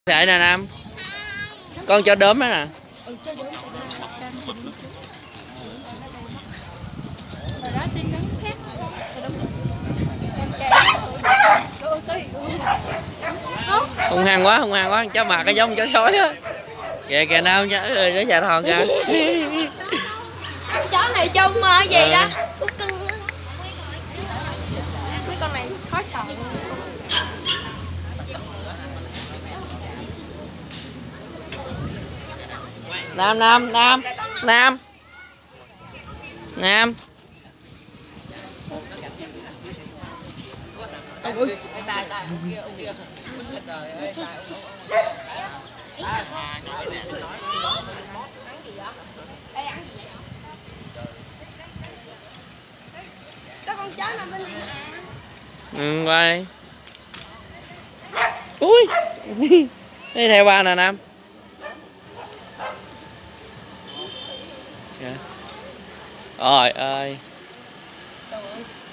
Vậy nè Nam, con chó đốm đó nè. Hung hăng quá, chó mà cái giống chó sói á. Kìa kìa nào chó nó già thòn kìa. Chó này trông gì đó. Mấy con này khó sợ. Nam. Ôi. Có con chó nằm bên này. Ừ, quay. Ui. Đi theo ba nè Nam. Trời ơi.